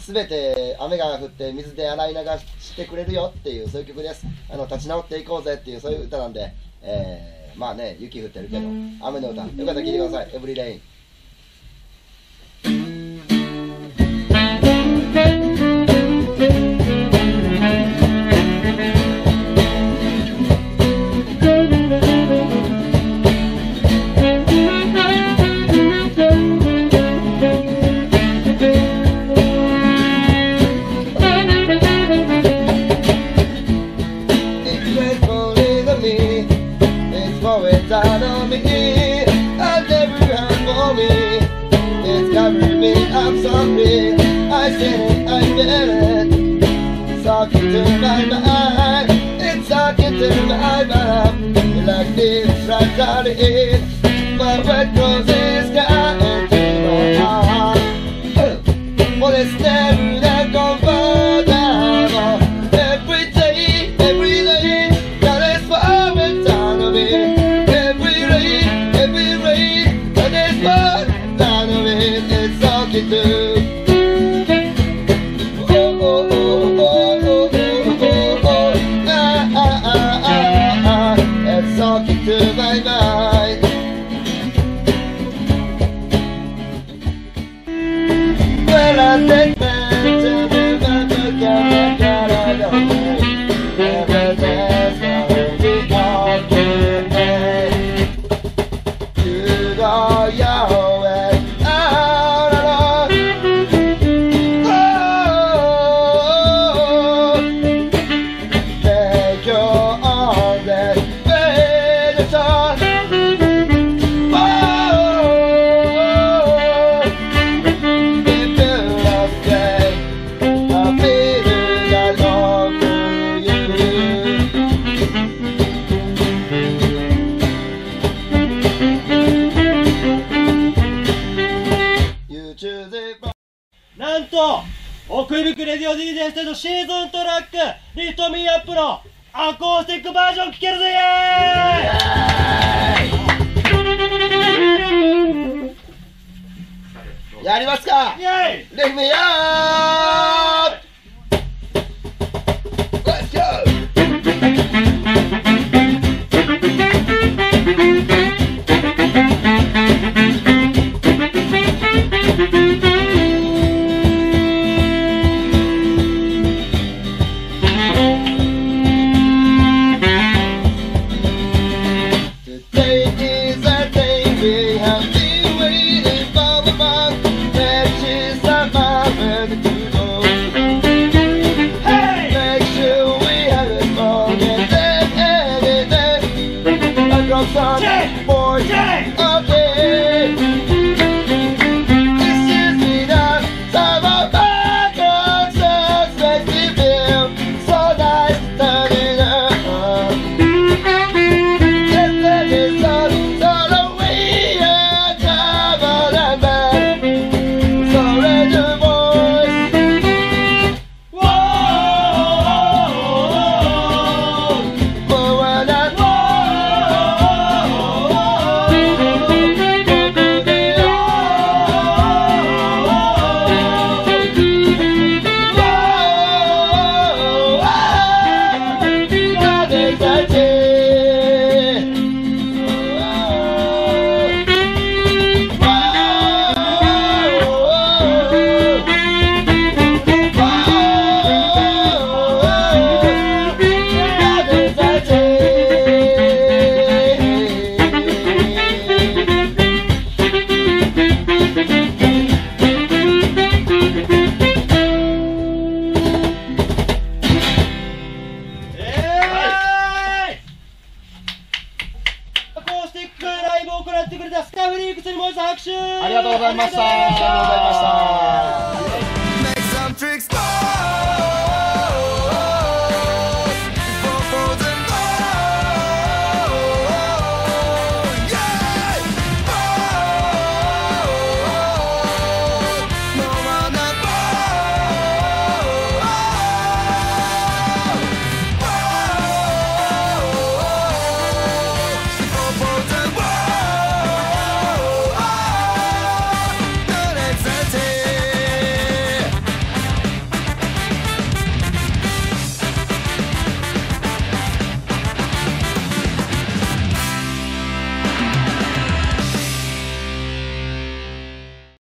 全て雨が降って水で洗い流してくれるよっていう、そういう曲です。立ち直っていこうぜっていう、そういう歌なんで、まあね、雪降ってるけど雨の歌、よかったら聴いてください。エブリレイン。Out of me, I never had for me. It's covering me, I'm sorry. I said it, I feel it. It's talking to my mind. It's talking to my mind. Like this right out of it. My red roses got into my heart. Well, it's never that comfortable. Every day, that is what it's out of me. It's talking to. Oh, oh, oh, oh, oh, oh, oh, it's talking to my mind. Well, I take back to the look at my God, I don't know. Never dance, never be okay. To the Yahweh. なんと奥吹くレディオ DJ ステージシーズントラックリフトミーアップのアコースティックバージョン聴けるぜイエーイ。 やりますか。 イエーイ。 レフミアー Let's go。 スカフリークスにもう一度拍手。 ありがとうございました。ありがとうございました。